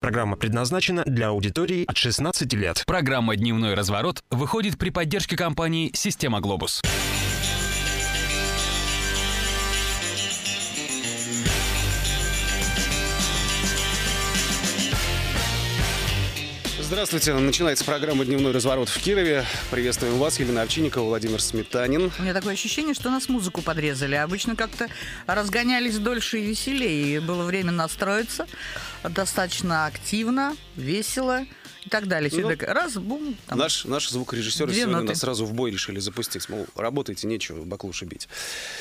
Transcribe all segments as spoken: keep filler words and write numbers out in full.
Программа предназначена для аудитории от шестнадцати лет. Программа «Дневной разворот» выходит при поддержке компании «Система Глобус». Здравствуйте. Начинается программа «Дневной разворот» в Кирове. Приветствуем вас, Елена Овчинникова, Владимир Сметанин. У меня такое ощущение, что нас музыку подрезали. Обычно как-то разгонялись дольше и веселее. И было время настроиться достаточно активно, весело и так далее. Ну, так раз, бум. Там, наш, наш звукорежиссер две сегодня ноты. нас сразу в бой решили запустить. Мол, работайте, нечего баклуши бить.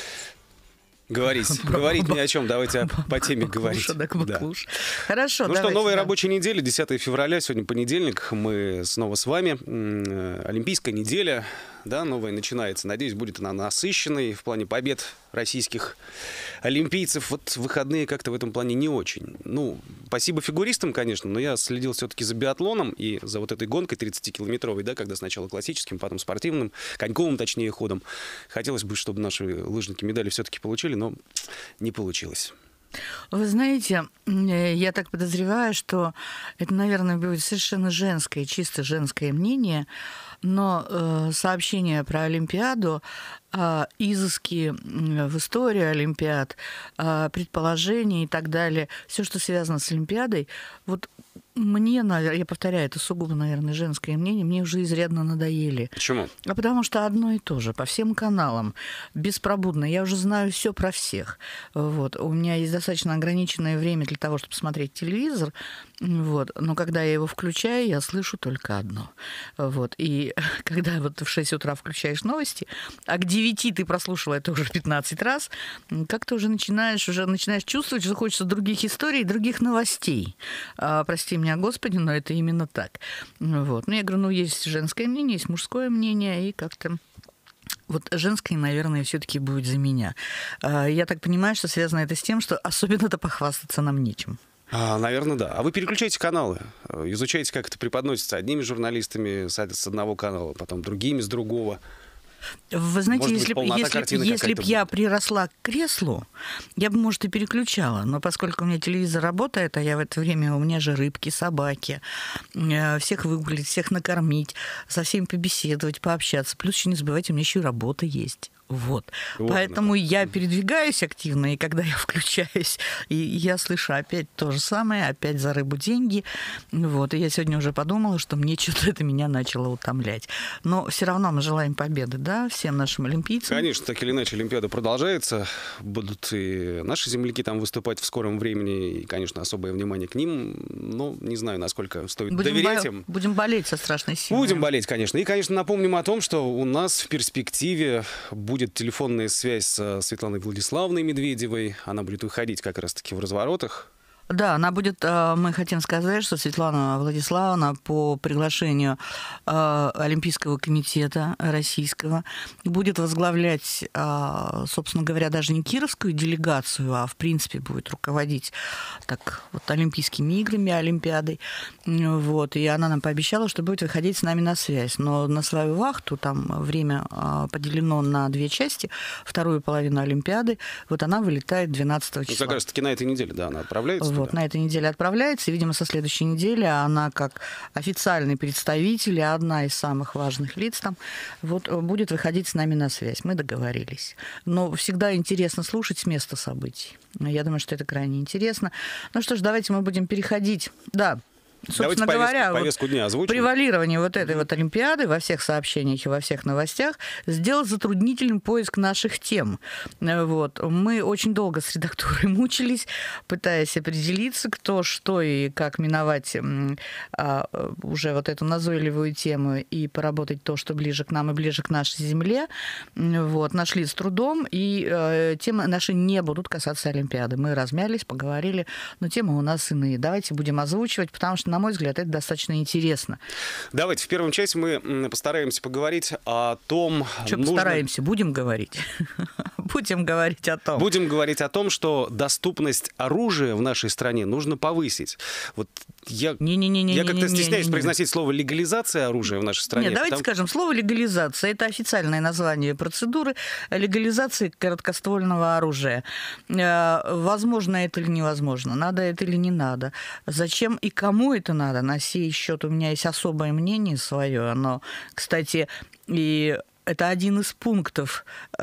Говорить, говорить ни о чем, давайте по теме говорить. Да. Хорошо, ну давайте, что, новая да. рабочая неделя, десятое февраля, сегодня понедельник, мы снова с вами. Олимпийская неделя, да, новая начинается. Надеюсь, будет она насыщенной в плане побед российских олимпийцев. Вот выходные как-то в этом плане не очень. Ну, спасибо фигуристам, конечно, но я следил все-таки за биатлоном и за вот этой гонкой тридцатикилометровой, да, когда сначала классическим, потом спортивным, коньковым, точнее, ходом. Хотелось бы, чтобы наши лыжники медали все-таки получили, но не получилось. Вы знаете, я так подозреваю, что это, наверное, будет совершенно женское, чисто женское мнение, но э, сообщения про Олимпиаду, э, изыски в истории Олимпиад, э, предположения и так далее, все, что связано с Олимпиадой, вот мне, наверное, я повторяю, это сугубо, наверное, женское мнение, мне уже изрядно надоели. Почему? А потому что одно и то же, по всем каналам, беспробудно. Я уже знаю все про всех. Вот. У меня есть достаточно ограниченное время для того, чтобы смотреть телевизор. Вот. Но когда я его включаю, я слышу только одно. Вот. И когда вот в шесть утра включаешь новости, а к девяти ты прослушала это уже пятнадцать раз, как-то уже начинаешь, уже начинаешь чувствовать, что хочется других историй, других новостей. А, прости меня, Господи, но это именно так. Вот. Ну, я говорю, ну, есть женское мнение, есть мужское мнение, и как-то... Вот женское, наверное, все-таки будет за меня. Я так понимаю, что связано это с тем, что особенно-то похвастаться нам нечем. А, наверное, да. А вы переключаете каналы, изучаете, как это преподносится одними журналистами с одного канала, потом другими с другого. Вы знаете, может если быть, если, если б я приросла к креслу, я бы, может, и переключала. Но поскольку у меня телевизор работает, а я в это время, у меня же рыбки, собаки, всех выгулить, всех накормить, со всеми побеседовать, пообщаться. Плюс еще не забывайте, у меня еще и работа есть. Вот. вот. Поэтому я передвигаюсь активно, и когда я включаюсь, и я слышу опять то же самое, опять за рыбу деньги. Вот. И я сегодня уже подумала, что мне что-то это меня начало утомлять. Но все равно мы желаем победы, да, всем нашим олимпийцам. Конечно, так или иначе, Олимпиада продолжается. Будут и наши земляки там выступать в скором времени, и, конечно, особое внимание к ним. Но не знаю, насколько стоит будем доверять бо- им. Будем болеть со страшной силой. Будем болеть, конечно. И, конечно, напомним о том, что у нас в перспективе будет будет телефонная связь с Светланой Владиславовной Медведевой. Она будет выходить как раз-таки в разворотах. Да, она будет, мы хотим сказать, что Светлана Владиславовна по приглашению Олимпийского комитета российского будет возглавлять, собственно говоря, даже не кировскую делегацию, а в принципе будет руководить так вот Олимпийскими играми, Олимпиадой. Вот. И она нам пообещала, что будет выходить с нами на связь. Но на свою вахту, там время поделено на две части, вторую половину Олимпиады, вот она вылетает двенадцатого числа. Ну, как раз-таки на этой неделе, да, она отправляется. Вот, на этой неделе отправляется, и, видимо, со следующей недели она, как официальный представитель, одна из самых важных лиц там, вот, будет выходить с нами на связь. Мы договорились. Но всегда интересно слушать с места событий. Я думаю, что это крайне интересно. Ну что ж, давайте мы будем переходить. Да. Собственно Давайте говоря, повестку, повестку дня озвучим. Превалирование вот этой вот Олимпиады во всех сообщениях и во всех новостях сделать затруднительным поиск наших тем. Вот. Мы очень долго с редактурой мучились, пытаясь определиться, кто, что и как миновать а, уже вот эту назойливую тему и поработать то, что ближе к нам и ближе к нашей земле. Вот. Нашли с трудом, и э, темы наши не будут касаться Олимпиады. Мы размялись, поговорили, но темы у нас иные. Давайте будем озвучивать, потому что, на мой взгляд, это достаточно интересно. Давайте в первом части мы постараемся поговорить о том... Что нужно... постараемся? Будем говорить. Будем говорить о том. Будем говорить о том, что доступность оружия в нашей стране нужно повысить. Вот я, Не-не-не-не-не-не-не-не. я как-то стесняюсь произносить слово «легализация оружия» в нашей стране. Нет, давайте потому... скажем, слово «легализация» — это официальное название процедуры легализации короткоствольного оружия. Возможно это или невозможно, надо это или не надо, зачем и кому это надо. На сей счет у меня есть особое мнение свое. Оно, кстати, и... Это один из пунктов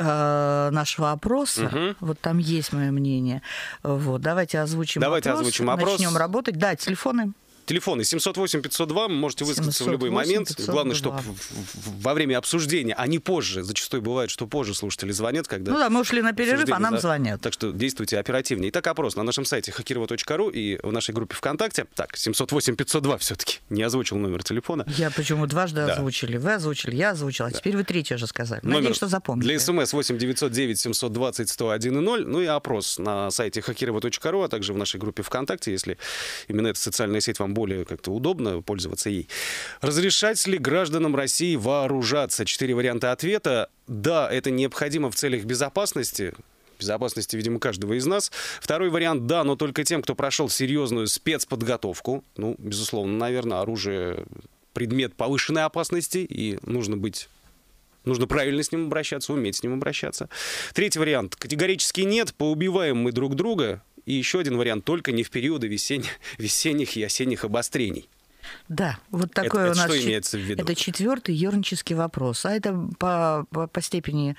э, нашего опроса. Угу. Вот там есть мое мнение. Вот, давайте озвучим давайте вопрос. Озвучим опрос. Начнем работать. Да, телефоны. Телефоны семьсот восемь пятьсот два, можете высказаться в любой момент. пятьсот два. Главное, чтобы во время обсуждения, а не позже, зачастую бывает, что позже слушатели звонят, когда... Ну да, мы ушли на перерыв, а нам за... звонят. Так что действуйте оперативнее. Итак, опрос на нашем сайте хакирова точка ру и в нашей группе ВКонтакте. Так, семьсот восемь пятьсот два все-таки. Не озвучил номер телефона. Я почему дважды да. озвучили. Вы озвучили, я озвучила. Да. Теперь вы третий уже сказали. Номер Надеюсь, что запомнили. Для СМС восемь девятьсот девять семьсот двадцать сто один ноль. Ну и опрос на сайте хакирова точка ру, а также в нашей группе ВКонтакте, если именно эта социальная сеть вам более как-то удобна пользоваться ей. Разрешать ли гражданам России вооружаться? Четыре варианта ответа. Да, это необходимо в целях безопасности. Безопасности, видимо, каждого из нас. Второй вариант, да, но только тем, кто прошел серьезную спецподготовку. Ну, безусловно, наверное, оружие предмет повышенной опасности, и нужно быть... Нужно правильно с ним обращаться, уметь с ним обращаться. Третий вариант. Категорически нет, поубиваем мы друг друга. И еще один вариант, только не в периоды весенних, весенних и осенних обострений. Да, вот такой это, у нас... Это что имеется в виду? Это четвертый юрнический вопрос. А это по, по, по степени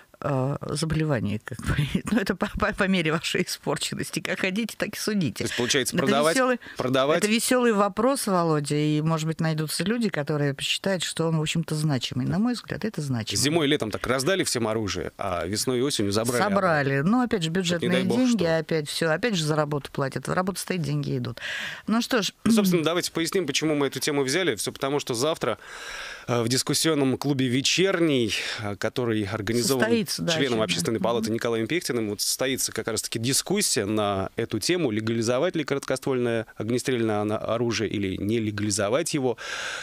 э, заболевания. Как бы. Ну, это по, по, по мере вашей испорченности. Как хотите, так и судите. То есть, получается, это продавать, веселый, продавать... Это веселый вопрос, Володя. И, может быть, найдутся люди, которые посчитают, что он, в общем-то, значимый. На мой взгляд, это значимый. Зимой и летом так раздали всем оружие, а весной и осенью забрали. Собрали. Ну, опять же, бюджетные бог, деньги, что... опять все. Опять же, за работу платят. Работа стоит, деньги идут. Ну что ж... Ну, собственно, давайте поясним, почему мы эту тему взяли. Все потому, что завтра в дискуссионном клубе «Вечерний», который организован состоится, да, членом да. Общественной палаты Николаем Пихтиным, вот состоится как раз-таки дискуссия на эту тему, легализовать ли короткоствольное огнестрельное оружие или не легализовать его.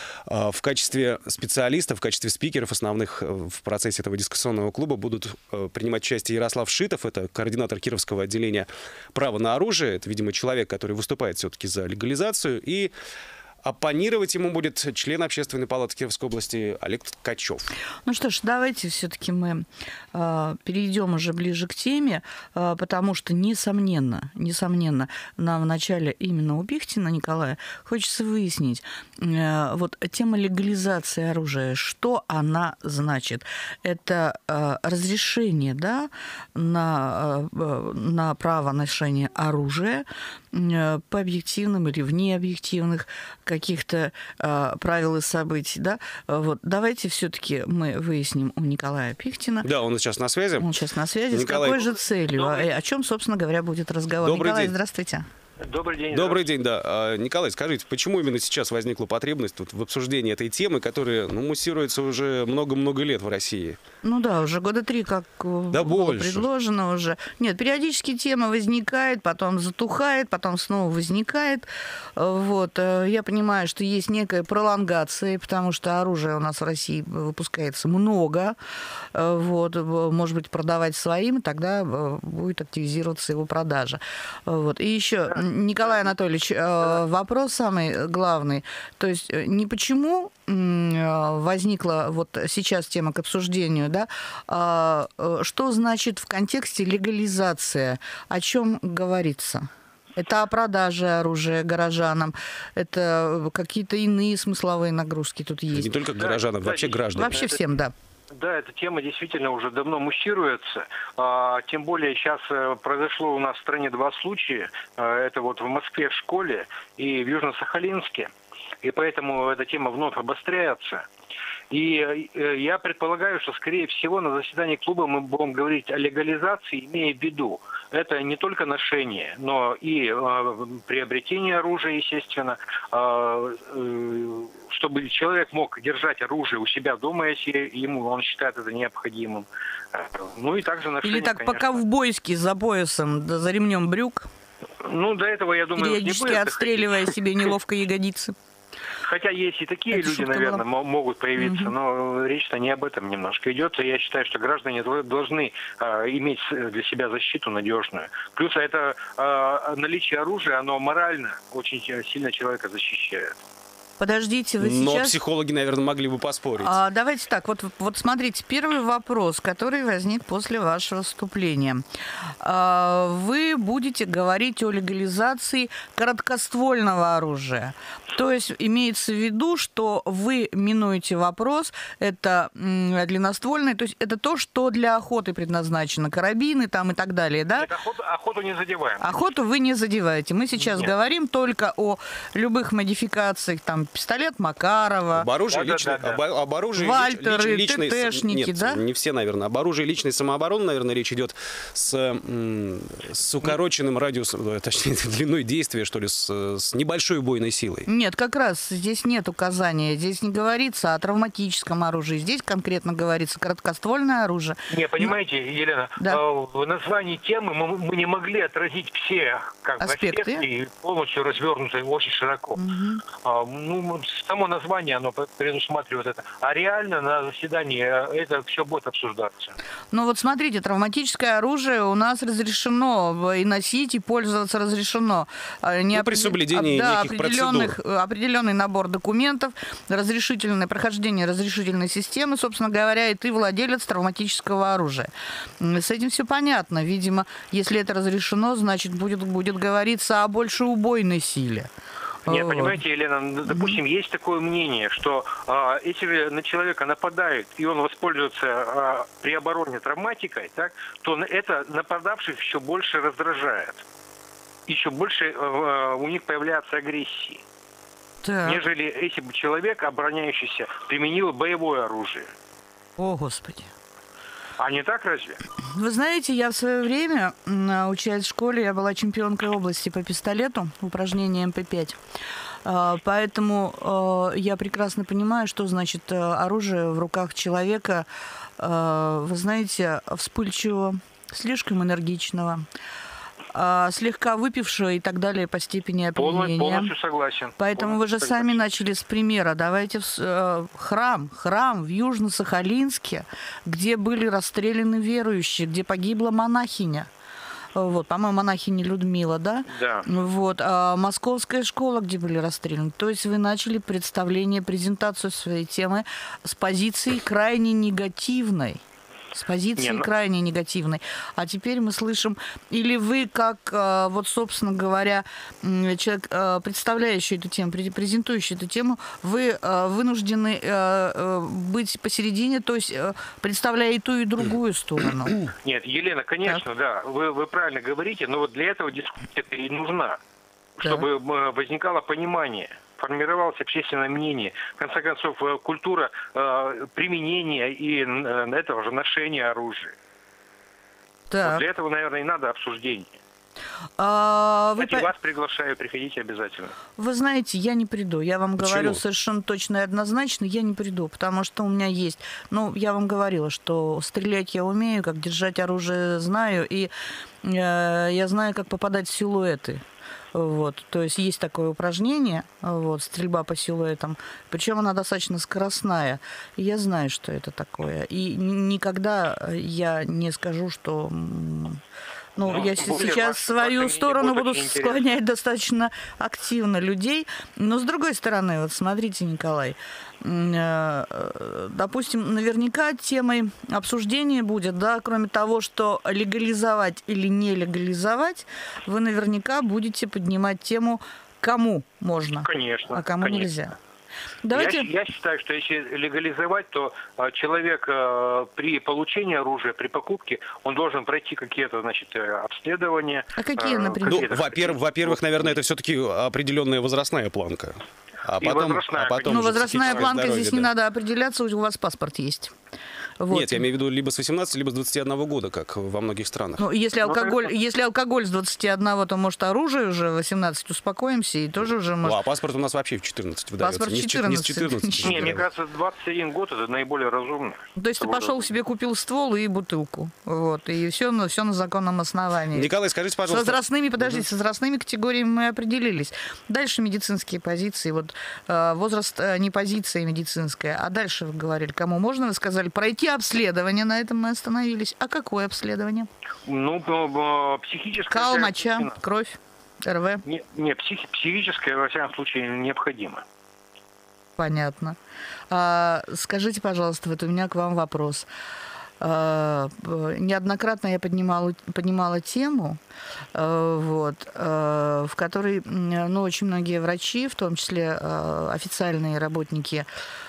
В качестве специалистов, в качестве спикеров основных в процессе этого дискуссионного клуба будут принимать участие Ярослав Шитов, это координатор Кировского отделения права на оружие, это, видимо, человек, который выступает все-таки за легализацию, и оппонировать ему будет член Общественной палаты Кировской области Олег Ткачев. Ну что ж, давайте все-таки мы э, перейдем уже ближе к теме, э, потому что, несомненно, несомненно, нам вначале именно у Пихтина Николая хочется выяснить, э, вот тема легализации оружия, что она значит? Это э, разрешение, да, на, э, на право ношения оружия э, по объективным или вне объективных каких-то э, правил и событий, да, вот давайте все-таки мы выясним у Николая Пихтина. Да, он сейчас на связи. Он сейчас на связи. Николай... С какой же целью? Добрый... О чем, собственно говоря, будет разговор? Добрый Николай, день. Здравствуйте. Добрый день. Добрый день, да. Николай, скажите, почему именно сейчас возникла потребность тут в обсуждении этой темы, которая, ну, муссируется уже много-много лет в России? Ну да, уже года три, как да было больше. предложено уже. Нет, периодически тема возникает, потом затухает, потом снова возникает. Вот. Я понимаю, что есть некая пролонгация, потому что оружия у нас в России выпускается много. Вот. Может быть, продавать своим, тогда будет активизироваться его продажа. Вот. И еще, Николай Анатольевич, вопрос самый главный. То есть не почему возникла вот сейчас тема к обсуждению, да, а что значит в контексте легализация, о чем говорится? Это о продаже оружия горожанам, это какие-то иные смысловые нагрузки тут есть. Не только горожанам, да, вообще гражданам. Вообще всем, да. Да, эта тема действительно уже давно муссируется. А, тем более сейчас произошло у нас в стране два случая. А, это вот в Москве в школе и в Южно-Сахалинске. И поэтому эта тема вновь обостряется. И я предполагаю, что, скорее всего, на заседании клуба мы будем говорить о легализации, имея в виду, это не только ношение, но и э, приобретение оружия, естественно, э, э, чтобы человек мог держать оружие у себя дома, если ему он считает это необходимым. Ну и также ношение, Или так конечно. по-ковбойски за поясом, да, за ремнем брюк. Ну, до этого, я думаю, периодически не будет отстреливая доходить. себе неловко ягодицы. Хотя есть и такие Это люди, шутка наверное, была. мо- могут появиться, Мгм. но речь-то не об этом немножко идет. И я считаю, что граждане дол- должны а, иметь с- для себя защиту надежную. Плюс это а, наличие оружия, оно морально очень сильно человека защищает. Подождите, вы Но сейчас... психологи, наверное, могли бы поспорить. А, давайте так, вот, вот смотрите, первый вопрос, который возник после вашего вступления. А, вы будете говорить о легализации короткоствольного оружия. То есть имеется в виду, что вы минуете вопрос, это м, длинноствольный, то есть это то, что для охоты предназначено, карабины там и так далее, да? Нет, охоту, охоту не задеваем. Охоту вы не задеваете. Мы сейчас Нет. говорим только о любых модификациях, там, пистолет Макарова. Об оружии, Да, да, личной, да, да. об, об оружии лич- Вальтеры, лич- личной... ТТшники, Нет, да? не все, наверное. Об оружии личной самообороны, наверное, речь идет с, м, с укороченным радиусом, э, точнее, длиной действия, что ли, с, с небольшой убойной силой. Нет, как раз здесь нет указания. Здесь не говорится о травматическом оружии. Здесь конкретно говорится короткоствольное оружие. Не, понимаете, Елена, Да. э, в названии темы мы, мы не могли отразить все как бы, Аспекты. аспекты и полностью развернуты очень широко. А, ну, само название, оно предусматривает это. А реально на заседании э, это все будет обсуждаться. Ну вот смотрите, травматическое оружие у нас разрешено и носить, и пользоваться разрешено. А, не Ну, при определ- соблюдении да, неких определенных, определенный набор документов, разрешительное прохождение разрешительной системы, собственно говоря, и ты владелец травматического оружия. М, С этим все понятно. Видимо, если это разрешено, значит, будет, будет говориться о большей убойной силе. Нет, Вот. понимаете, Елена, н- допустим, есть такое мнение, что а, если на человека нападают, и он воспользуется а, при обороне травматикой, так, то на- это нападавших еще больше раздражает. Еще больше а, у них появляется агрессии, Так. нежели если бы человек, обороняющийся, применил боевое оружие. О, Господи. А не так разве? Вы знаете, я в свое время, м, учась в школе, я была чемпионкой области по пистолету, упражнение эм пэ пять. А, Поэтому а, я прекрасно понимаю, что значит а, оружие в руках человека, а, вы знаете, вспыльчивого, слишком энергичного, а, слегка выпившего и так далее по степени Полно- опьянения. полностью согласен. Поэтому вы же Полностью сами согласен. начали с примера. Давайте в с- э, храм, храм в Южно-Сахалинске, где были расстреляны верующие, где погибла монахиня. Вот, по-моему, монахиня Людмила, да? Да. Вот, а московская школа, где были расстреляны. То есть вы начали представление, презентацию своей темы с позиции крайне негативной. С позиции Не, ну- крайне негативной. А теперь мы слышим, или вы, как, э, вот, собственно говоря, м, человек, э, представляющий эту тему, пре- презентующий эту тему, вы э, вынуждены э, э, быть посередине, то есть э, представляя и ту, и другую сторону. Нет, Елена, конечно, да, вы, вы правильно говорите, но вот для этого дискуссия и нужна, чтобы э, возникало понимание, формировалось общественное мнение. В конце концов, э, культура э, применения и э, этого же ношения оружия. Вот Так. для этого, наверное, и надо обсуждение. А, вы, Кстати, по- вас приглашаю, приходите обязательно. вы знаете, я не приду. Я вам Почему? говорю совершенно точно и однозначно, я не приду, потому что у меня есть... Ну, я вам говорила, что стрелять я умею, как держать оружие знаю, и э, я знаю, как попадать в силуэты. Вот, то есть есть такое упражнение, вот, стрельба по силуэтам, причем она достаточно скоростная. И я знаю, что это такое. И н- никогда я не скажу, что... м, Ну, Ну, я тем с- более сейчас ваше в свою мнение сторону будет буду очень интересно. склонять достаточно активно людей. Но с другой стороны, вот смотрите, Николай, м, э, допустим, наверняка темой обсуждения будет, да, кроме того, что легализовать или не легализовать, вы наверняка будете поднимать тему, кому можно, Конечно. а кому конечно. нельзя. Давайте... Я, я считаю, что если легализовать, то а, человек а, при получении оружия, при покупке, он должен пройти какие-то, значит, э, обследования. А какие, а, например? Ну, какие-то- во-первых, во-первых, наверное, это все-таки определенная возрастная планка. А И потом, возрастная, а потом Ну, уже возрастная психическое планка, здоровье, здесь не да. надо определяться, у вас паспорт есть. Вот. Нет, я имею в виду либо с восемнадцати, либо с двадцати одного года, как во многих странах. Ну, если Ну, алкоголь, это- если алкоголь с двадцати одного, то, может, оружие уже восемнадцать, успокоимся, и тоже уже Ну, может... а паспорт у нас вообще в четырнадцать выдается. Паспорт Не с чет- не с четырнадцати. Не, мне кажется, двадцать один год это наиболее разумно. То есть ты Чтобы пошел разумно. себе, купил ствол и бутылку, вот, и все, на- все на законном основании. Николай, скажите, С пожалуйста. возрастными, подождите, с возрастными категориями мы определились. Дальше медицинские позиции. Вот э, возраст э, не позиция медицинская, а дальше вы говорили, кому можно, вы сказали, пройти обследование, на этом мы остановились. А какое обследование? Ну, б- б- психическое... Кал, моча, кровь, эр вэ. Не, не психи- психическое, во всяком случае, необходимо. Понятно. А, скажите, пожалуйста, вот у меня к вам вопрос. А, б- неоднократно я поднимала, поднимала тему, а, вот, а, в которой м, ну, очень многие врачи, в том числе а, официальные работники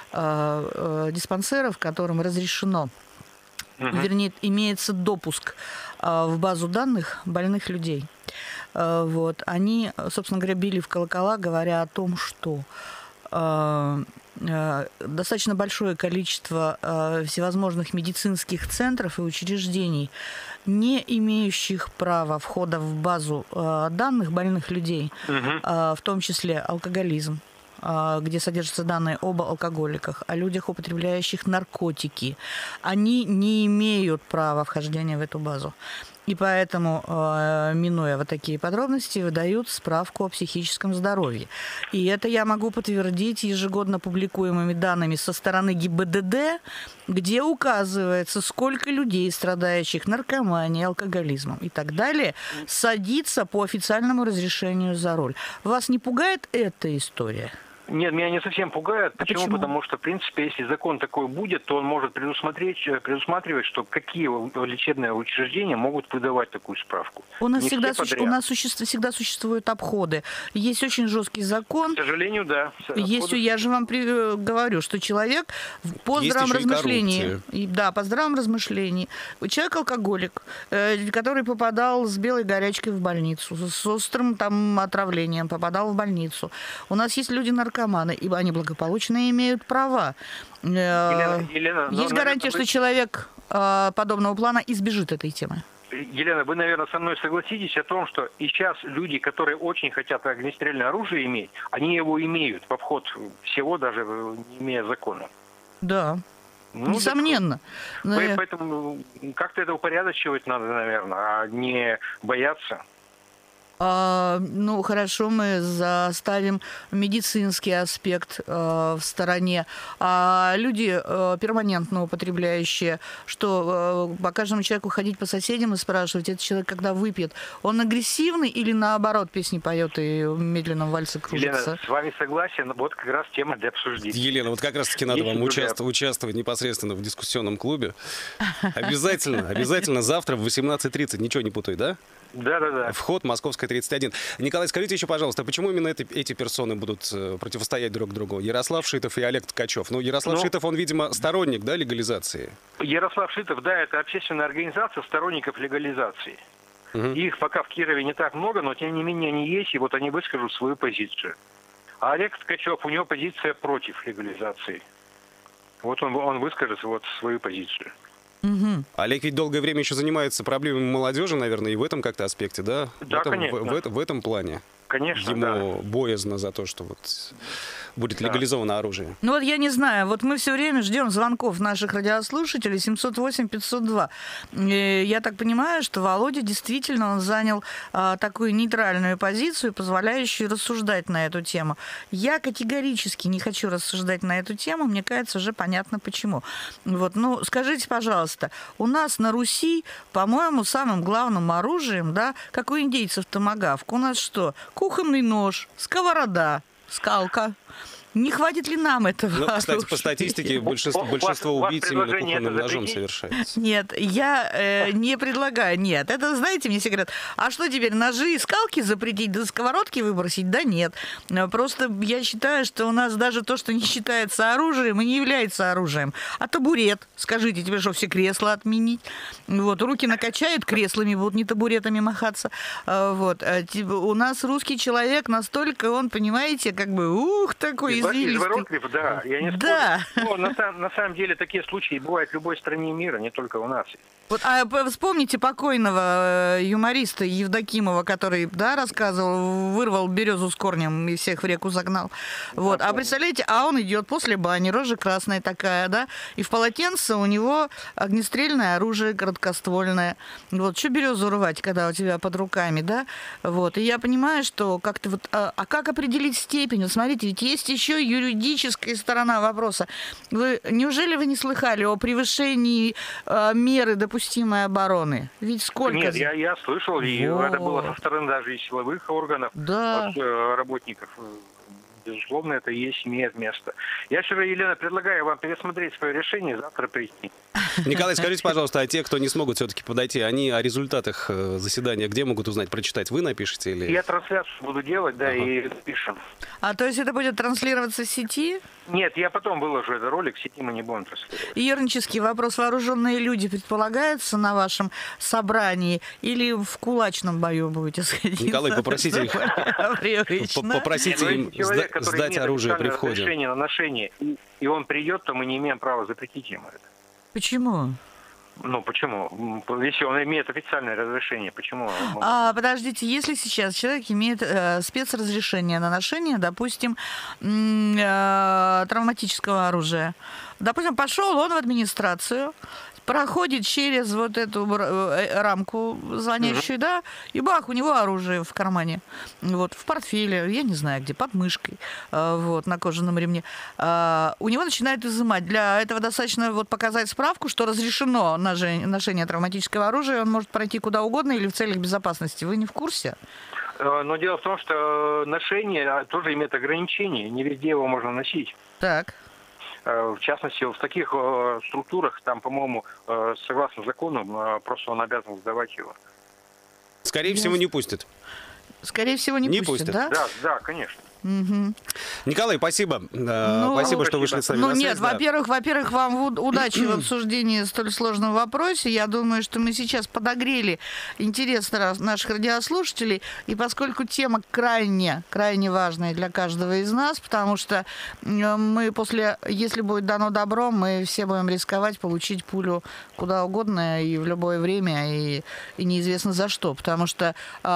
а, а, диспансеров, которым разрешено, вернее, имеется допуск а, в базу данных больных людей. А, вот, они, собственно говоря, били в колокола, говоря о том, что а, а, достаточно большое количество а, всевозможных медицинских центров и учреждений, не имеющих права входа в базу а, данных больных людей, а, в том числе алкоголизм, а, где содержатся данные об алкоголиках, о людях, употребляющих наркотики, они не имеют права вхождения в эту базу. И поэтому, э, минуя вот такие подробности, выдают справку о психическом здоровье. И это я могу подтвердить ежегодно публикуемыми данными со стороны гэ и бэ дэ дэ, где указывается, сколько людей, страдающих наркоманией, алкоголизмом и так далее, садится по официальному разрешению за руль. Вас не пугает эта история? Нет, меня не совсем пугает. А Почему? почему? Потому что, в принципе, если закон такой будет, то он может предусмотреть, предусматривать, что какие лечебные учреждения могут выдавать такую справку. У нас, Не всегда, все суще- у подряд. нас суще- всегда существуют обходы. Есть очень жесткий закон. К сожалению, да. Есть, я же вам при- э, говорю, что человек в- по Есть здравом еще и размышлении, коррупция. и, да, по здравом размышлении, человек алкоголик, э, который попадал с белой горячкой в больницу, с острым там отравлением, попадал в больницу. У нас есть люди наркоманы, и они благополучно имеют права. Э, Елена, Елена, ну, есть гарантия, наверное, что вы- человек э, подобного плана избежит этой темы. Елена, вы, наверное, со мной согласитесь о том, что и сейчас люди, которые очень хотят огнестрельное оружие иметь, они его имеют в обход всего, даже э, не имея закона. Да, Ну, несомненно. так, Э, поэтому как-то это упорядочивать надо, наверное, а не бояться. А, ну, хорошо, мы заставим медицинский аспект э, в стороне. А люди, э, перманентно употребляющие, что э, по каждому человеку ходить по соседям и спрашивать, этот человек, когда выпьет, он агрессивный или наоборот песни поет и в медленном вальсе кружится? Елена, с вами согласен, вот как раз тема для обсуждения. Елена, вот как раз-таки надо Есть вам другая. участвовать, участвовать непосредственно в дискуссионном клубе. Обязательно, обязательно завтра в восемнадцать тридцать. Ничего не путай, да? Да-да-да. Вход Московская тридцать один. Николай, скажите еще, пожалуйста, почему именно это- эти персоны будут э, противостоять друг другу? Ярослав Шитов и Олег Ткачев. Ну, Ярослав Ну, Шитов, он, видимо, сторонник, да, легализации? Ярослав Шитов, да, это общественная организация сторонников легализации. Мгм. Их пока в Кирове не так много, но тем не менее они есть, и вот они выскажут свою позицию. А Олег Ткачев, у него позиция против легализации. Вот он, он выскажет вот свою позицию. Мгм. Олег ведь долгое время еще занимается проблемами молодежи, наверное, и в этом как-то аспекте, да? Да, в этом, конечно. В, в этом, в этом плане. Конечно, да. Ему боязно за то, что вот будет Да. легализовано оружие. Ну вот я не знаю, вот мы все время ждем звонков наших радиослушателей семьсот восемь пятьсот два. И я так понимаю, что Володя действительно он занял а, такую нейтральную позицию, позволяющую рассуждать на эту тему. Я категорически не хочу рассуждать на эту тему, мне кажется, уже понятно почему. Вот, ну, скажите, пожалуйста, у нас на Руси, по-моему, самым главным оружием, да, как у индейцев томагавк, у нас что? Кухонный нож, сковорода, скалка. Не хватит ли нам этого? Ну, кстати, по оружия? статистике большинство, У вас- большинство у вас убийц именно предложение кухонным это ножом запретить? совершается. Нет, я э, не предлагаю. Нет, это, знаете, мне все говорят, а что теперь, ножи и скалки запретить, да сковородки выбросить? Да нет. Э, Просто я считаю, что у нас даже то, что не считается оружием, и не является оружием. А табурет, скажите, тебе что, все кресла отменить? Вот, руки накачают, креслами будут, не табуретами махаться. Э, Вот, э, типа, у нас русский человек настолько, он, понимаете, как бы, ух, такой Избалованный. извилистый. Изворотлив, да, я не спорю. Да. Но на, сам- на самом деле такие случаи бывают в любой стране мира, не только у нас. Вот, а п- вспомните покойного э, юмориста Евдокимова, который, да, рассказывал, вырвал березу с корнем и всех в реку загнал. Вот. А представляете, а он идет после бани, рожа красная такая, да, и в полотенце у него огнестрельное оружие короткоствольное. Вот, что березу рвать, когда у тебя под руками, да? Вот. И я понимаю, что как-то вот... А, а как определить степень? Вот смотрите, ведь есть еще юридическая сторона вопроса. Вы, неужели вы не слыхали о превышении э, меры допустимой обороны? Ведь сколько... Нет, я, я слышал, и Вот. это было со стороны даже и силовых органов, Да. от, э, работников. Безусловно, это и есть, имеет место. Я вчера, Елена, предлагаю вам пересмотреть свое решение, завтра прийти. Николай, скажите, пожалуйста, а те, кто не смогут все-таки подойти, они о результатах э, заседания где могут узнать, прочитать? Вы напишите или... Я трансляцию буду делать, да, Ага. и пишем. А то есть это будет транслироваться в сети? Нет, я потом выложу этот ролик, в сети мы не будем транслировать. Юрнический вопрос. Вооруженные люди предполагаются на вашем собрании или в кулачном бою будете сходить? Николай, попросите их, Привычно. попросите Но им если человек, сда- который сдать имеет оружие при официальное входе. разрешение на ношение, и, и он придет, то мы не имеем права запретить ему это. Почему? Ну, почему? М, Если он имеет официальное разрешение, почему? он- А, подождите, если сейчас человек имеет э, спецразрешение на ношение, допустим, м, э, травматического оружия, допустим, пошел он в администрацию, проходит через вот эту э, рамку звонящую, да, и бах, у него оружие в кармане, вот, в портфеле, я не знаю где, под мышкой, э, вот, на кожаном ремне. Э, у него начинают изымать. Для этого достаточно вот показать справку, что разрешено ноже- ношение травматического оружия, он может пройти куда угодно или в целях безопасности. Вы не в курсе? Э, Но дело в том, что ношение тоже имеет ограничения, не везде его можно носить. Так. Э, В частности, в таких э, структурах, там, по-моему, э, согласно закону, э, просто он обязан сдавать его. Скорее всего, не пустят. Скорее всего, не, Не пустят, пустят. да? Да, да, конечно. Мгм. Николай, спасибо. Э, Ну, спасибо, что вышли с нами Ну на нет, связь. да. во-первых, во-первых, вам уд- удачи в обсуждении столь сложного вопроса. Я думаю, что мы сейчас подогрели интерес раз- наших радиослушателей, и поскольку тема крайне, крайне важная для каждого из нас, потому что э, мы после, если будет дано добро, мы все будем рисковать получить пулю куда угодно и в любое время, и, и неизвестно за что, потому что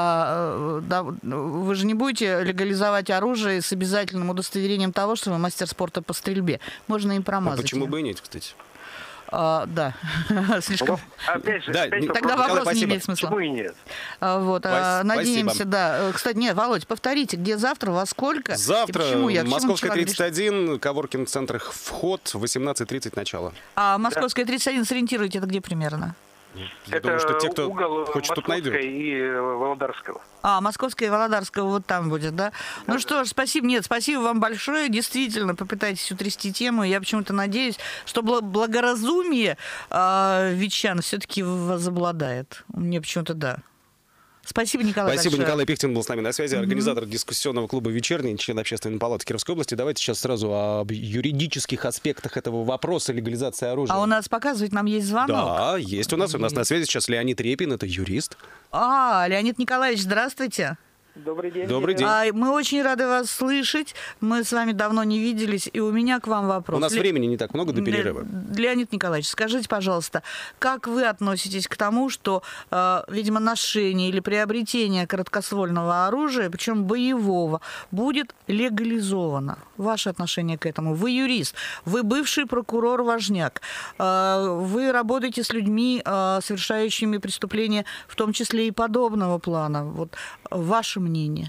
а, э, да, вы же не будете легализовать оружие с обязательным удостоверением того, что вы мастер спорта по стрельбе. Можно им А промазать. почему её. бы и нет, кстати? А, да, слишком. Опять же, Да, опять не- вопрос, Тогда Николай, вопрос не спасибо. имеет смысла. почему и нет? А, Вот, а, Спас- надеемся, спасибо. да. Э, Кстати, нет, Володь, повторите, где завтра, во сколько? и Завтра почему? Я к чему Московская начала тридцать один, Коворкинг центрах вход, восемнадцать тридцать начало. А Московская тридцать один, сориентируйте, это где примерно? Я Это думаю, что те, кто угол хочет, тут Московской найдет. и э, Володарского. А, Московская и Володарская вот там будет, да? Ну что ж, спасибо. Нет, спасибо вам большое. Действительно, попытайтесь утрясти тему. Я почему-то надеюсь, что бл- благоразумие э, ветчан все-таки возобладает. Мне почему-то да. Спасибо, Николай. Спасибо, большое. Николай Пихтин был с нами на связи, организатор дискуссионного клуба «Вечерний», член Общественной палаты Кировской области. Давайте сейчас сразу об юридических аспектах этого вопроса легализации оружия. А у нас, показывает, нам есть звонок. Да, есть у нас. У нас на связи сейчас Леонид Репин, это юрист. А, Леонид Николаевич, здравствуйте. Добрый день. Добрый день. А, мы очень рады вас слышать. Мы с вами давно не виделись, и у меня к вам вопрос. У нас Ле- времени не так много до перерыва. Леонид Николаевич, скажите, пожалуйста, как вы относитесь к тому, что, э, видимо, ношение или приобретение короткоствольного оружия, причем боевого, будет легализовано? Ваше отношение к этому? Вы юрист, вы бывший прокурор-важняк, э, вы работаете с людьми, э, совершающими преступления, в том числе и подобного плана. Вот ваше мнение.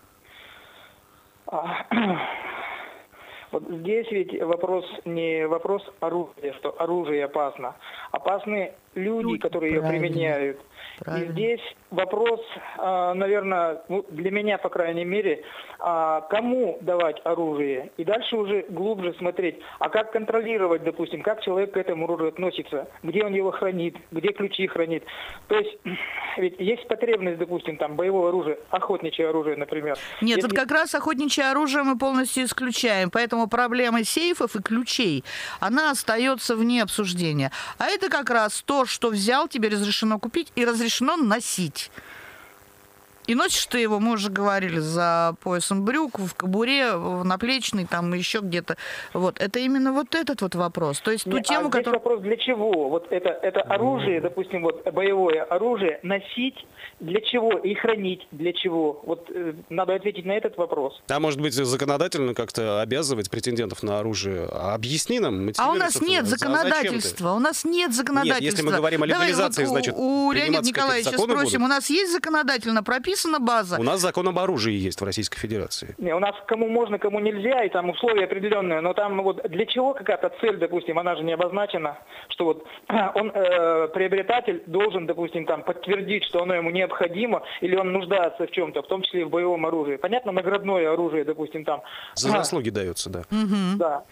А, Вот здесь ведь вопрос не вопрос оружия, что оружие опасно. Опасны люди, Люди, которые ее правильно. применяют. Правильно. И здесь вопрос, а, наверное, ну, для меня, по крайней мере, а, кому давать оружие. И дальше уже глубже смотреть, а как контролировать, допустим, как человек к этому оружию относится, где он его хранит, где ключи хранит. То есть, ведь есть потребность, допустим, там, боевого оружия, охотничье оружие, например. Нет, Если- вот как раз охотничье оружие мы полностью исключаем, поэтому проблема сейфов и ключей, она остается вне обсуждения. А это как раз то, что взял, тебе разрешено купить и разрешено носить. И носишь ты его, мы уже говорили, за поясом брюк, в кобуре, в наплечной, там еще где-то. Вот. Это именно вот этот вот вопрос. То есть ту Не, тему, а здесь которую... вопрос для чего? Вот это, это оружие, допустим, вот боевое оружие, носить для чего и хранить для чего? Вот э, надо ответить на этот вопрос. А может быть, законодательно как-то обязывать претендентов на оружие? А объясни нам. А у нас нет за- законодательства. У нас нет законодательства. Нет, если мы говорим о легализации, Давай, вот значит, у, у Леонида приниматься Николаевича какие-то законы спросим. будут? У нас есть законодательно прописана база? У нас закон об оружии есть в Российской Федерации. Не, у нас кому можно, кому нельзя, и там условия определенные, но там вот для чего какая-то цель, допустим, она же не обозначена, что вот он, э, приобретатель, должен, допустим, там подтвердить, что оно ему необходимо, или он нуждается в чем-то, в том числе и в боевом оружии. Понятно, наградное оружие, допустим, там. За заслуги дается, да. Да.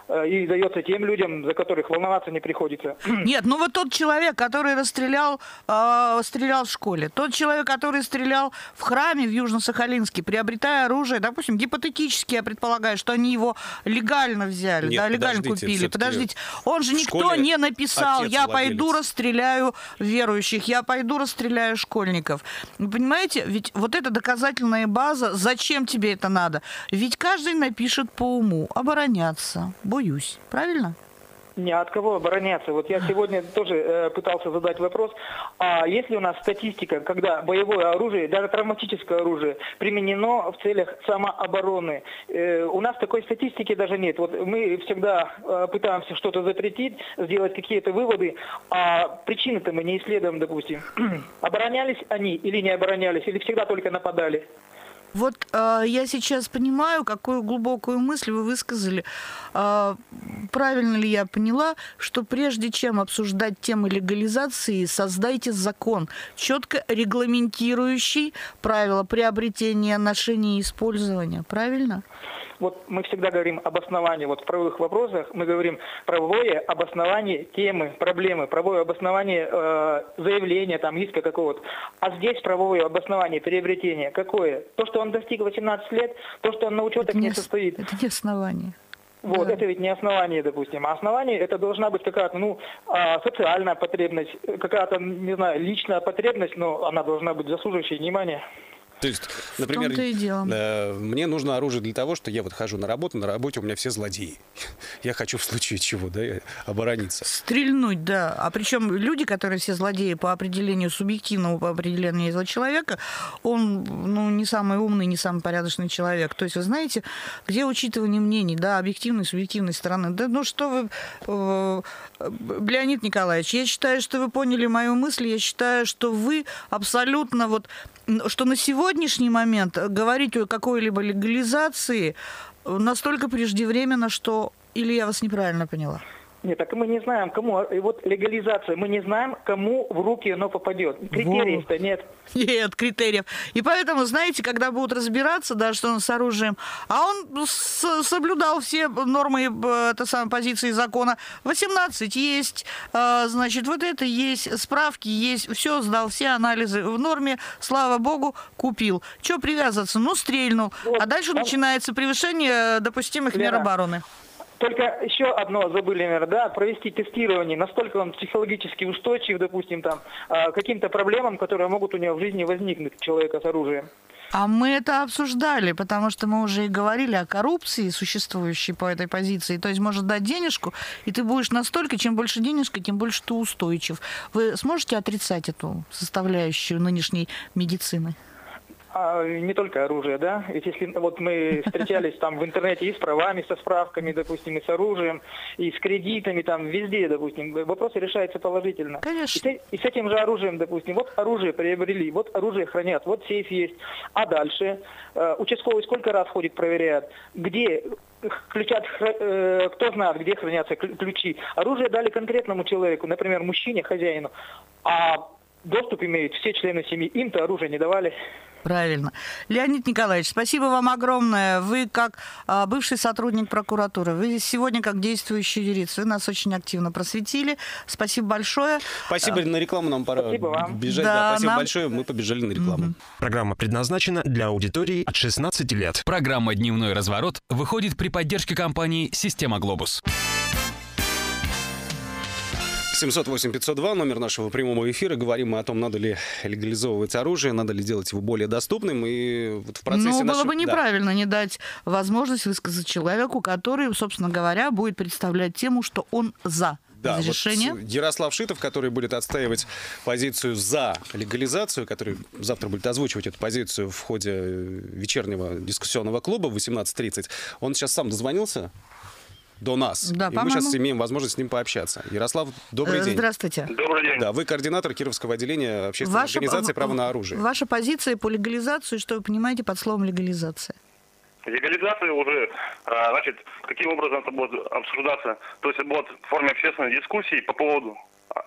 И дается тем людям, за которых волноваться не приходится. Нет, ну вот тот человек, который расстрелял, э, стрелял в школе, тот человек, который стрелял в храме в Южно-Сахалинске, приобретая оружие, допустим, гипотетически, я предполагаю, что они его легально взяли, Нет, да, легально подождите, купили. все-таки Подождите, он же в никто школе не написал, отец я владелец. пойду расстреляю верующих, я пойду расстреляю школьников. Вы понимаете, ведь вот эта доказательная база, зачем тебе это надо? Ведь каждый напишет по уму, обороняться, боюсь. Правильно? Не, от кого обороняться? Вот я сегодня тоже э, пытался задать вопрос. А есть ли у нас статистика, когда боевое оружие, даже травматическое оружие, применено в целях самообороны? Э, у нас такой статистики даже нет. Вот мы всегда э, пытаемся что-то запретить, сделать какие-то выводы, а причины-то мы не исследуем, допустим. Оборонялись они или не оборонялись, или всегда только нападали? Вот э, я сейчас понимаю, какую глубокую мысль вы высказали. Э, правильно ли я поняла, что прежде чем обсуждать тему легализации, создайте закон, четко регламентирующий правила приобретения, ношения и использования. Правильно? Вот мы всегда говорим об основании, вот в правовых вопросах мы говорим правовое обоснование темы, проблемы, правовое обоснование э, заявления, там, иска какого-то. А здесь правовое обоснование приобретения какое? То, что он достиг восемнадцати лет, то, что он на учетах не, не состоит. Это не основание. Вот, да. Это ведь не основание, допустим. А основание это должна быть какая-то, ну, социальная потребность, какая-то, не знаю, личная потребность, но она должна быть заслуживающей внимания. То есть, например, э, мне нужно оружие для того, что я вот хожу на работу, на работе у меня все злодеи. Я хочу в случае чего, да, оборониться. Стрельнуть, да. А причем люди, которые все злодеи по определению субъективному, по определению этого человека, он, ну, не самый умный, не самый порядочный человек. То есть, вы знаете, где учитывание мнений, да, объективной, субъективной стороны. Да, ну что вы, э, Леонид Николаевич, я считаю, что вы поняли мою мысль, я считаю, что вы абсолютно вот, что на сегодняшний момент говорить о какой-либо легализации настолько преждевременно, что... Или я вас неправильно поняла? Нет, так мы не знаем, кому. И вот легализация, мы не знаем, кому в руки оно попадет. Критериев-то нет. Нет критериев. И поэтому, знаете, когда будут разбираться, да, что он с оружием, а он с- соблюдал все нормы это самой позиции закона. восемнадцать есть, э, значит, вот это есть, справки есть, все сдал, все анализы в норме, слава богу, купил. Че привязываться? Ну, стрельнул. Вот, а дальше он... начинается превышение допустимых Лера, мер обороны. Только еще одно забыли, наверное, да, провести тестирование, насколько он психологически устойчив, допустим, там, к каким-то проблемам, которые могут у него в жизни возникнуть, у человека с оружием. А мы это обсуждали, потому что мы уже и говорили о коррупции, существующей по этой позиции. То есть может дать денежку, и ты будешь настолько, чем больше денежка, тем больше ты устойчив. Вы сможете отрицать эту составляющую нынешней медицины? А не только оружие, да? Ведь если вот мы встречались там в интернете и с правами, со справками, допустим, и с оружием, и с кредитами, там везде, допустим, вопросы решаются положительно. Конечно. И с, и с этим же оружием, допустим, вот оружие приобрели, вот оружие хранят, вот сейф есть. А дальше э, участковый сколько раз ходит, проверяет, где ключат, э, кто знает, где хранятся ключи. Оружие дали конкретному человеку, например, мужчине, хозяину, а доступ имеют все члены семьи, им-то оружие не давали. Правильно. Леонид Николаевич, спасибо вам огромное. Вы как а, бывший сотрудник прокуратуры, вы сегодня как действующий юрист, вы нас очень активно просветили. Спасибо большое. Спасибо, на рекламу нам пора бежать. Да, да, спасибо нам... большое, мы побежали на рекламу. Mm-hmm. Программа предназначена для аудитории от шестнадцати лет. Программа «Дневной разворот» выходит при поддержке компании «Система Глобус». семьсот восемь пятьсот два, номер нашего прямого эфира. Говорим мы о том, надо ли легализовывать оружие, надо ли делать его более доступным. И вот в процессе Ну, было нашего... бы неправильно не дать возможность высказать человеку, который, собственно говоря, будет представлять тему, что он за. Да, разрешение. вот Ярослав Шитов, который будет отстаивать позицию за легализацию, который завтра будет озвучивать эту позицию в ходе вечернего дискуссионного клуба в восемнадцать тридцать, он сейчас сам дозвонился до нас. Да, и мы по-моему. сейчас имеем возможность с ним пообщаться. Ярослав, добрый Э, день. Здравствуйте. Добрый день. Да, вы координатор Кировского отделения общественной Ваша, организации «Право на в- оружие». Ваша позиция по легализации, что вы понимаете под словом легализация? Легализация уже, а, значит, каким образом это будет обсуждаться? То есть это будет в форме общественной дискуссии по поводу... А,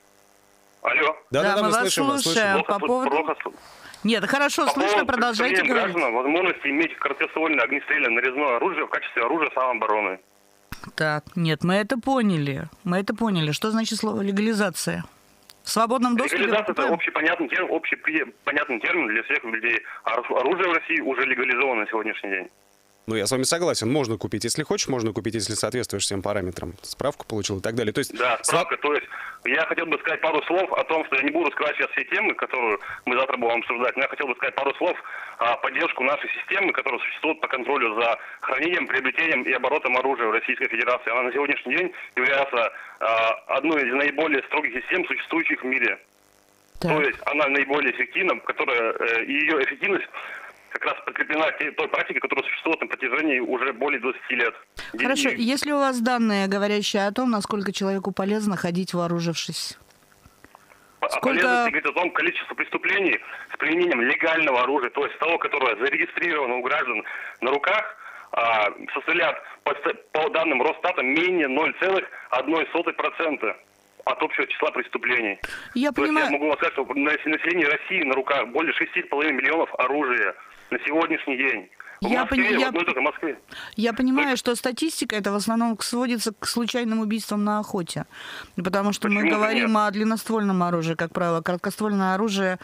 Алло? Да, да, да, мы мы вас слышим вас, слушаем. слышим. По Плохо- поводу- плохо слышу. Нет, хорошо, По слышно, поводу продолжайте предоставления говорить. гражданам возможности иметь короткоствольное огнестрельное нарезное оружие в качестве оружия самообороны. Так, нет, мы это поняли. Мы это поняли. Что значит слово легализация? В свободном доступе... Легализация – это покупаем? общепонятный термин, общепонятный термин для всех людей. А оружие в России уже легализовано на сегодняшний день. Ну, я с вами согласен. Можно купить, если хочешь, можно купить, если соответствуешь всем параметрам. Справку получил и так далее. То есть, Да, сва- справка. То есть я хотел бы сказать пару слов о том, что я не буду скрывать сейчас все темы, которые мы завтра будем обсуждать, но я хотел бы сказать пару слов о поддержку нашей системы, которая существует по контролю за хранением, приобретением и оборотом оружия в Российской Федерации. Она на сегодняшний день является а, одной из наиболее строгих систем, существующих в мире. Так. То есть она наиболее эффективна, которая э, и ее эффективность как раз подкреплена те- той практикой, которая существует на протяжении уже более двадцати лет. Хорошо, И- есть ли у вас данные, говорящие о том, насколько человеку полезно ходить вооружившись? О Сколько- полезности говорит о том количество преступлений с применением легального оружия, то есть того, которое зарегистрировано у граждан на руках, а, составляет по, ст- по данным Росстата менее ноль целых одна сотая процента от общего числа преступлений. Я То есть понимаю... я могу вам сказать, что на население России на руках более шести с половиной миллионов оружия на сегодняшний день. В Я Москве, пони- в я- одной только Москве. Я понимаю, что статистика это в основном сводится к случайным убийствам на охоте. Потому что мы Почему же говорим нет? о длинноствольном оружии, как правило. Короткоствольное оружие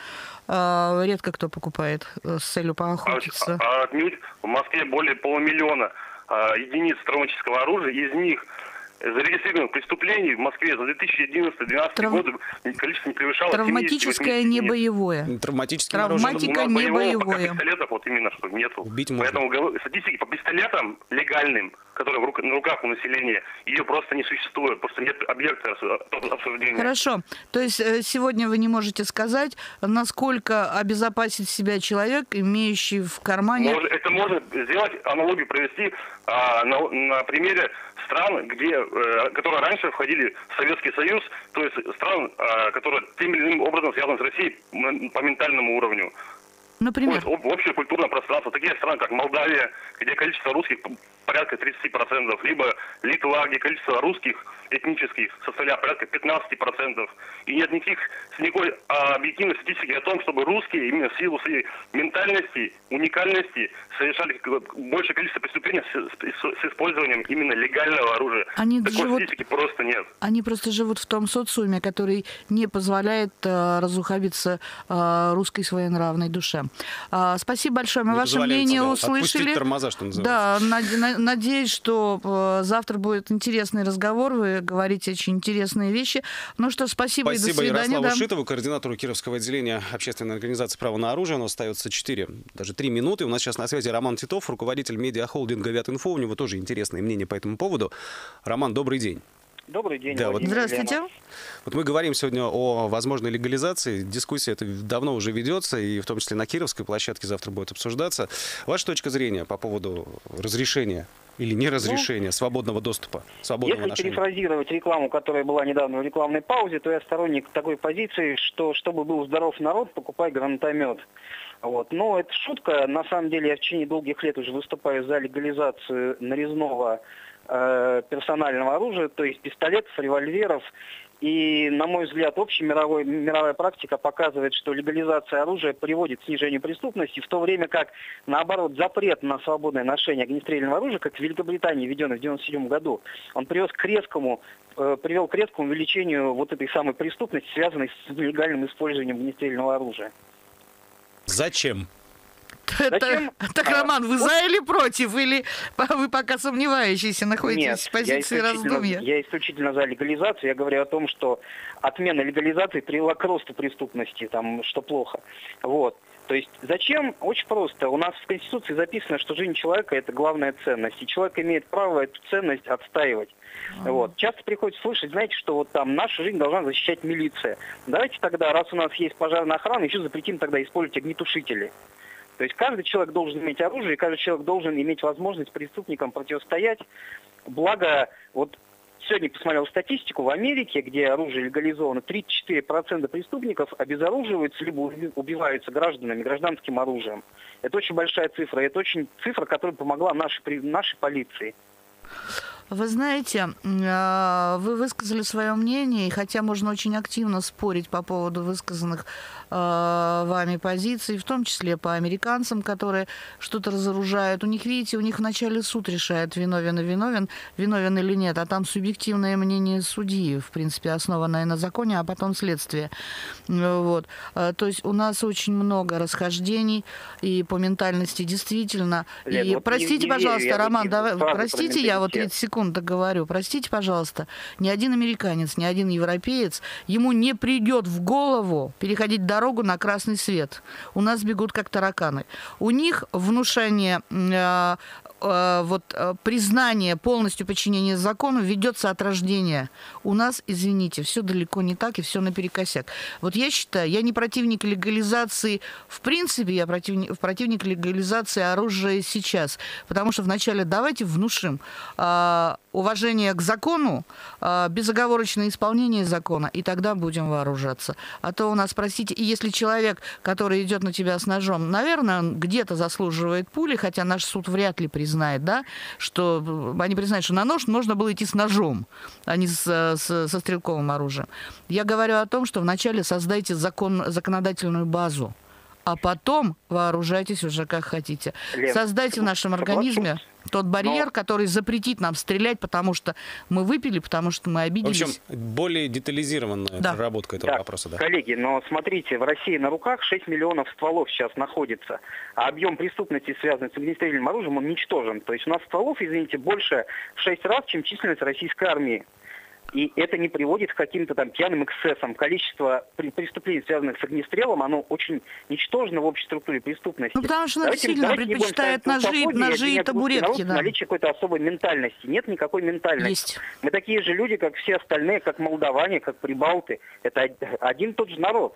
э, редко кто покупает э, с целью А, поохотиться. а отнюдь в Москве более полумиллиона а, единиц травматического оружия, из них зарегистрированных преступлений в Москве за две тысячи одиннадцатый — две тысячи двенадцатый Трав- годы количество не превышало Травматическое, семидесяти не единиц. боевое. Травматическим Травматика оружием У нас не боевого пока боевое. пистолетов вот именно что нету. Убить можно. Поэтому гов- статистики по пистолетам легальным, которые в рук- на руках у населения, ее просто не существует, просто нет объекта ос- обсуждения. Хорошо. То есть э, сегодня вы не можете сказать, насколько обезопасит себя человек, имеющий в кармане... Может- это можно сделать, аналогию провести а, на, на примере стран, где, э, которые раньше входили в Советский Союз, то есть стран, а, которые тем или иным образом связаны с Россией м- по ментальному уровню. Например, Вот, об- общее культурное пространство. Такие страны, как Молдавия, где количество русских п- порядка тридцати процентов, либо Литва, где количество русских этнических составляет порядка пятнадцати процентов. И нет никаких, никакой а, объективной статистики о том, чтобы русские именно в силу своей ментальности, уникальности совершали к- большее количество преступлений с, с- с использованием именно легального оружия. Они Такой живут- статистики просто нет. они просто живут в том социуме, который не позволяет э, разухабиться э, русской своенравной душе. А, спасибо большое. Мы Не ваше позволяет мнение себе услышали. отпустить тормоза, что называется. Да, над- на- надеюсь, что э, завтра будет интересный разговор. Вы говорите очень интересные вещи. Ну что, спасибо, и до Спасибо свидания. Ярославу да. Шитову, координатору Кировского отделения общественной организации «Право на оружие». У нас остается четыре, даже три минуты. У нас сейчас на связи Роман Титов, руководитель медиахолдинга «Вятинфо». У него тоже интересное мнение по этому поводу. Роман, добрый день. Добрый день, Да, вот- Владимир Здравствуйте. Ульянов. Вот мы говорим сегодня о возможной легализации. Дискуссия эта давно уже ведется, и в том числе на Кировской площадке завтра будет обсуждаться. Ваша точка зрения по поводу разрешения или неразрешения свободного доступа, свободного Если ношения? перефразировать рекламу, которая была недавно в рекламной паузе, то я сторонник такой позиции, что чтобы был здоров народ, покупай гранатомет. Вот. Но это шутка. На самом деле я в течение долгих лет уже выступаю за легализацию нарезного э, персонального оружия, то есть пистолетов, револьверов. И, на мой взгляд, общая мировой, мировая практика показывает, что легализация оружия приводит к снижению преступности, в то время как, наоборот, запрет на свободное ношение огнестрельного оружия, как в Великобритании, введенный в девяносто седьмом году, он привез к резкому, э, привел к резкому увеличению вот этой самой преступности, связанной с нелегальным использованием огнестрельного оружия. Зачем? Это, Зачем? так, Роман, вы вот- за или против? Или вы пока сомневающиеся, находитесь Нет, в позиции я исключительно, раздумья? я исключительно за легализацию. Я говорю о том, что отмена легализации привела к росту преступности, там, что плохо. Вот. То есть зачем? Очень просто. У нас в Конституции записано, что жизнь человека – это главная ценность. И человек имеет право эту ценность отстаивать. Вот. Часто приходится слышать, знаете, что вот там нашу жизнь должна защищать милиция. Давайте тогда, раз у нас есть пожарная охрана, еще запретим тогда использовать огнетушители. То есть каждый человек должен иметь оружие, и каждый человек должен иметь возможность преступникам противостоять. Благо, вот сегодня посмотрел статистику, в Америке, где оружие легализовано, тридцать четыре процента преступников обезоруживаются либо убиваются гражданами, гражданским оружием. Это очень большая цифра, это очень цифра, которая помогла нашей, нашей полиции. Вы знаете, вы высказали свое мнение, и хотя можно очень активно спорить по поводу высказанных вами позиций, в том числе по американцам, которые что-то разоружают. У них, видите, у них вначале суд решает, виновен и виновен, виновен или нет, а там субъективное мнение судьи, в принципе, основанное на законе, а потом следствие. Вот. То есть у нас очень много расхождений, и по ментальности действительно. Лен, и вот простите, не, не пожалуйста, верю, Роман, вот давай, сразу простите, про я вот менталитет. тридцать секунд договорю. Простите, пожалуйста, ни один американец, ни один европеец, ему не придет в голову переходить дорогу на красный свет. У нас бегут как тараканы. У них внушение, э, э, вот, э, признание полностью подчинения закону ведется от рождения. У нас, извините, все далеко не так и все наперекосяк. Вот я считаю, я не противник легализации, в принципе, я противник, противник легализации оружия сейчас. Потому что вначале давайте внушим э, уважение к закону, э, безоговорочное исполнение закона, и тогда будем вооружаться. А то у нас, простите, и если человек, который идет на тебя с ножом, наверное, он где-то заслуживает пули, хотя наш суд вряд ли признает, да, что они признают, что на нож можно было идти с ножом, а не с, с, со стрелковым оружием. Я говорю о том, что вначале создайте закон, законодательную базу, а потом вооружайтесь уже как хотите. Лен, Создайте в нашем организме тот барьер, Но... который запретит нам стрелять, потому что мы выпили, потому что мы В обиделись. общем, более детализированная Да. проработка этого Так, вопроса. Да. коллеги, но смотрите, в России на руках шесть миллионов стволов сейчас находится, а объем преступности, связанный с огнестрельным оружием, он ничтожен. То есть у нас стволов, извините, больше в шесть раз, чем численность российской армии. И это не приводит к каким-то там пьяным эксцессам. Количество преступлений, связанных с огнестрелом, оно очень ничтожно в общей структуре преступности. Ну, потому что народ Давайте- сильно давайте не будем предпочитает ставить ножи, русофобию ножи и обвинять русский табуретки, народ в да. наличии какой-то особой ментальности. Нет никакой ментальности. Есть. Мы такие же люди, как все остальные, как молдаване, как прибалты. Это один и тот же народ.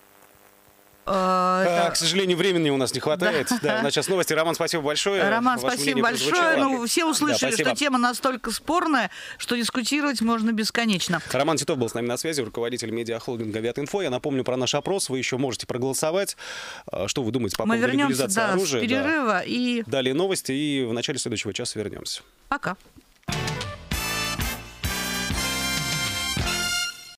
Э, А, это- к сожалению, времени у нас не хватает. Да. Да, у нас сейчас новости. Роман, спасибо большое. Роман, Ваше спасибо мнение большое. прозвучало. Ну, все услышали, Да, что спасибо. тема настолько спорная, что дискутировать можно бесконечно. Роман Титов был с нами на связи, руководитель медиахолдинга «Авиатинфо». Я напомню про наш опрос. Вы еще можете проголосовать. А, Что вы думаете по Мы поводу вернемся, легализации да, с оружия? Да. перерыва и Далее новости, и в начале следующего часа вернемся. пока.